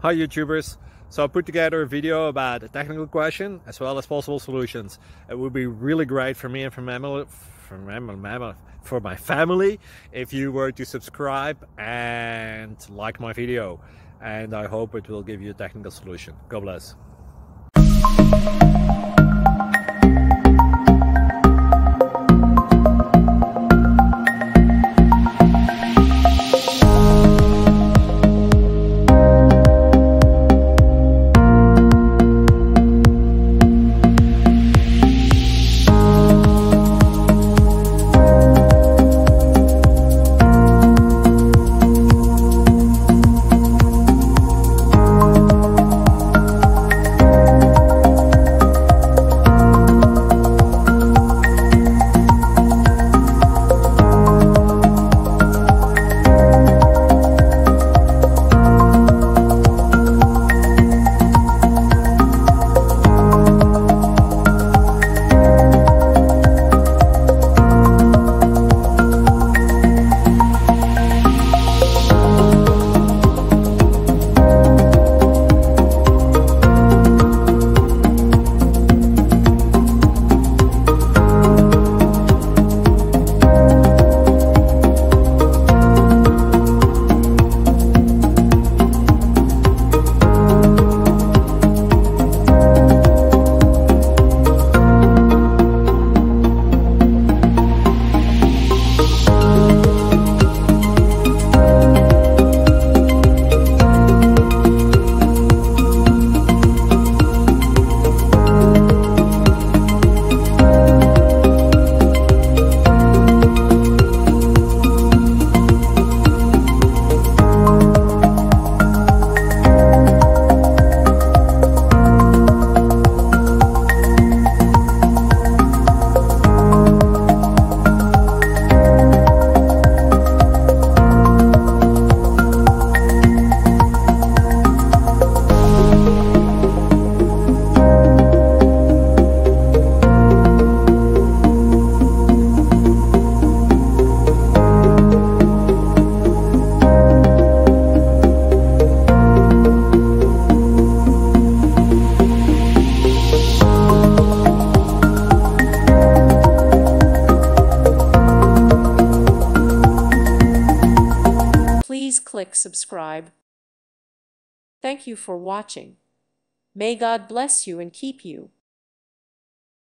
Hi YouTubers! So I put together a video about a technical question as well as possible solutions. It would be really great for me and for my family if you were to subscribe and like my video, and I hope it will give you a technical solution. God bless. Please click subscribe. Thank you for watching. May God bless you and keep you.